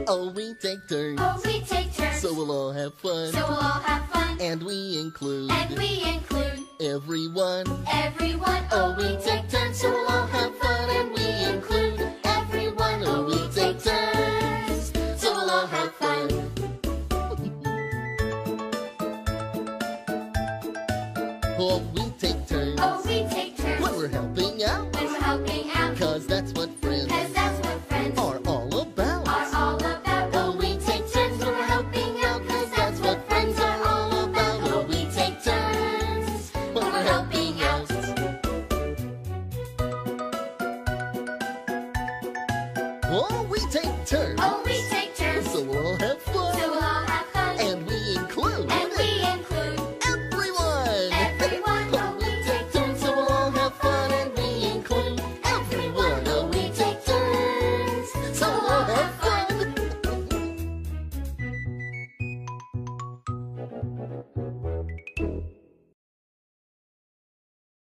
Oh, we take turns. Oh, we take turns. So we'll all have fun. So we'll all have fun. And we include. And we include. Everyone. Everyone. Oh, we take turns. So we'll all have fun. And we include. Everyone. Oh, we take turns. So we'll all have fun. Oh, we take turns. Oh, we take turns. When we're helping out. When we're helping out. 'Cause that's what friends. 'Cause that's what friends are all about. Are all about. Oh, we take turns when we're helping out. 'Cause that's what friends are all about. Oh, we take turns when we're helping out. Oh, we take turns. Oh, we take turns. So we'll all have